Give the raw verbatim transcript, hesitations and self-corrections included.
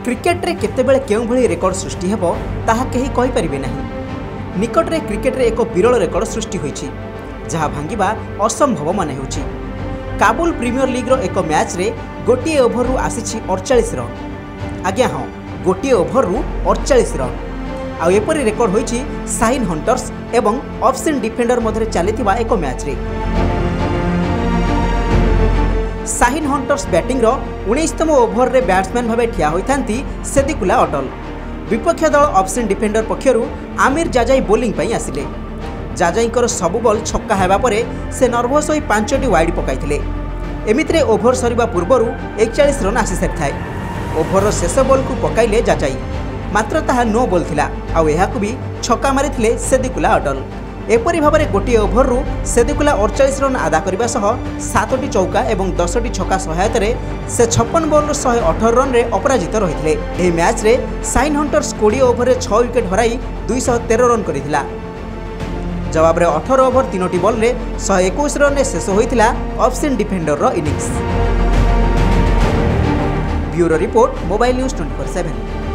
Cricket रे केतेबेले केउं भली record सृष्टि हेबो ताहा केही कहि परिबे नाही। निकट रे क्रिकेट रे एक विरल रेकर्ड सृष्टि होईछि जहा भांगिबा असंभव माने होछि। काबुल प्रीमियर लीग रो एक मैच रे गोटिए ओभर रु आसीछि अड़तालीस रन। आज्ञा हाँ, गोटिए ओभर रु अड़तालीस रन। आ एपरि रेकर्ड होईछि शाहीन हंटर्स एवं ऑफस्पिन डिफेंडर मध्य चलीथिबा एक मैच रे। शाहीन हंटर्स बैटिंग रो उन्नीसतम ओभर रे बैट्समैन भावे ठिया होइथांती सेदिकुला अटल। विपक्ष दल ऑफस्पिन डिफेंडर पक्षरु आमिर जाजाई बोलिंग पई आसिले। जाजाईकर सबु बॉल छक्का हेबा परे से नर्भस होई पांचटी वाइड पकाइथिले। एमितिरे ओभर सरीबा पूर्वरु इकतालीस रन आसी सारिथाय। ओभर शेष बॉल को पकाइले जाजाई, मात्र ताहा नो बॉल थिला आ एहाकु भी छक्का मारिथिले सेदिकुला अटल। एपरि भाबरे गोटिए ओभर रु सेदिकुला अड़तालीस रन आदा करबा सह सातटी चौका एवं दसटी छक्का सहायतारे से छप्पन बॉल रु एक सौ अठारह रन रे अपराजित रहिथिले। एही मैच रे शाहीन हंटर्स बीस ओभर रे छह विकेट हराई दो सौ तेरह रन करिथिला। जवाब रे अठारह ओभर तीनोटी बॉल रे एक सौ इक्कीस रन रे शेष होइथिला ऑफस्पिन डिफेंडर रो innings. Bureau report, mobile news चौबीस सात।